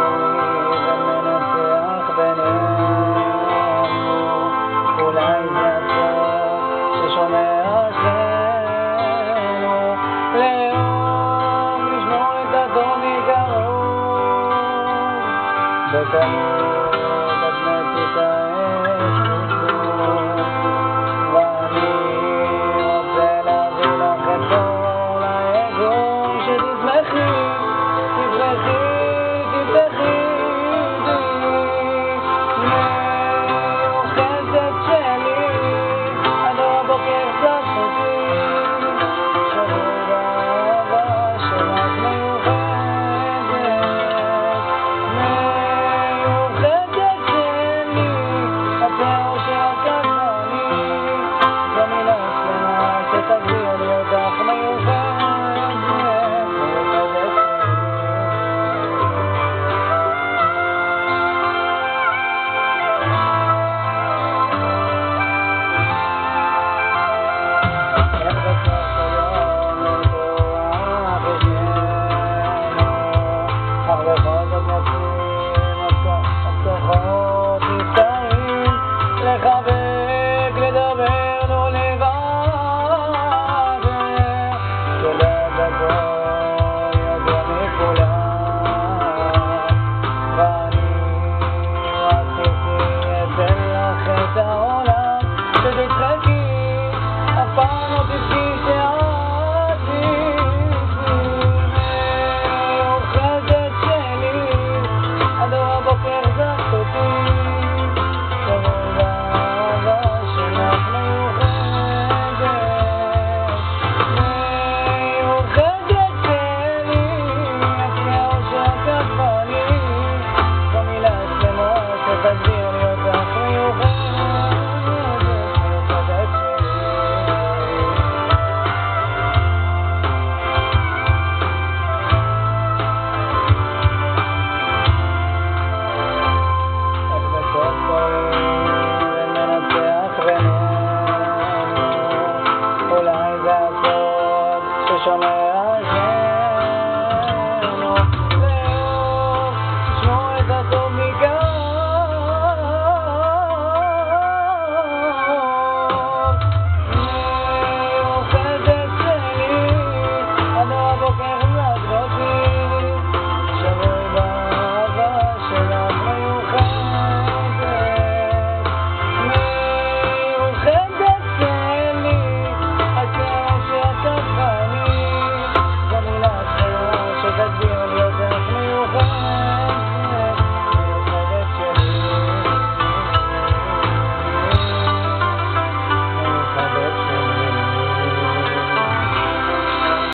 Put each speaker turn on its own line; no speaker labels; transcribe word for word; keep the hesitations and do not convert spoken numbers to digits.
ומנצח בינינו. אולי זה הסוף ששומר עלינו, לאהוב, לשמור את הטוב מקרוב. בקרוב את מצית האש תקרוב, ואני רוצה להביא לך את כל האגום, שתשמחי, תפרחי, תפתחי בי, מיוחדת שלי, עד הבוקר צפתי, שרוד האהבה שלך מיוחדת, מיוחדת שלי, הפאו שעקב אני, זו מילה שלמה שתגדיר לי אותך מיוחדת, מיוחדת שלי. איך בסוף היום נרצוח את שנינו, אך בכל זאת נצאים הבטחות נפתרים, לחבק, לדבר, לא לבדר, יודעת הכל, יודע מכולם, ואני רציתי אתן לך את העולם, שתצחקי, אף פעם לא תבכי שאת תצאי, מיוחדת שלי, עד הבוקר זכת אותי, שרוד האהבה שלך מיוחדת, מיוחדת שלי, הפאו שעקב אני, זו מילה שלמה שתגדיר לי אותך מיוחדת, מיוחדת שלי. איך בסוף טועים ומנצח בינינו, אולי זה הסוף ששומר עלינו, לאהוב, לשמור את הטוב